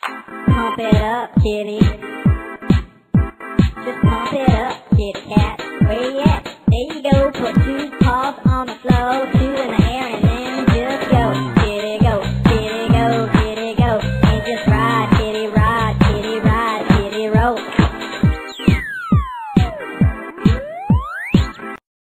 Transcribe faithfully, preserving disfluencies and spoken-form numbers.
Pump it up, kitty. Just pump it up, kitty cat.